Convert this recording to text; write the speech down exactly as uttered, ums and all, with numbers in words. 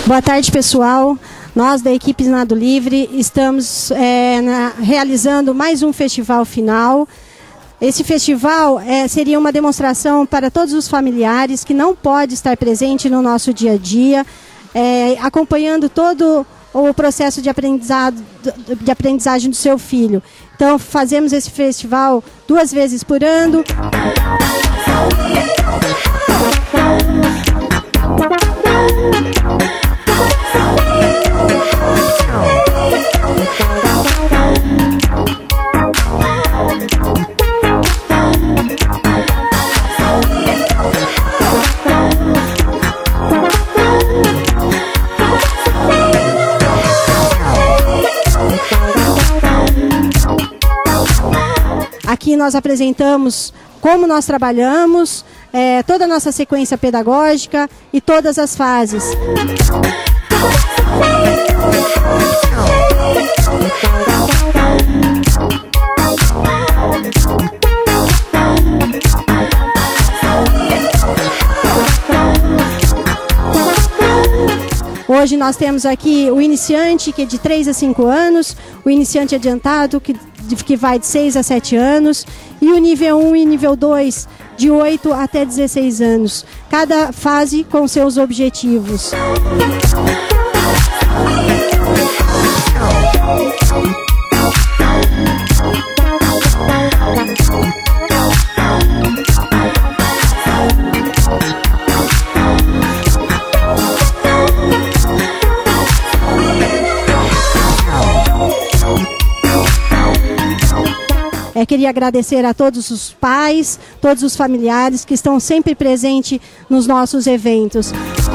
Boa tarde, pessoal. Nós, da equipe Nado Livre, estamos é, na, realizando mais um festival final. Esse festival é, seria uma demonstração para todos os familiares que não podem estar presente no nosso dia a dia, é, acompanhando todo o processo de, aprendizado, de aprendizagem do seu filho. Então, fazemos esse festival duas vezes por ano. Aqui nós apresentamos como nós trabalhamos, é, toda a nossa sequência pedagógica e todas as fases. Hoje nós temos aqui o iniciante, que é de três a cinco anos, o iniciante adiantado, que, que vai de seis a sete anos, e o nível um e nível dois, de oito até dezesseis anos. Cada fase com seus objetivos. É, queria agradecer a todos os pais, todos os familiares que estão sempre presentes nos nossos eventos.